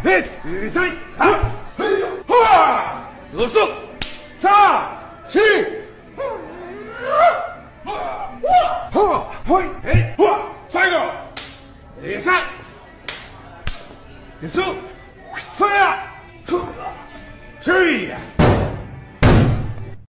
嘿，三，嘿，哈，得胜，三，七，哈，嘿，嘿，哈，下一个，第三，第四，对呀，去呀。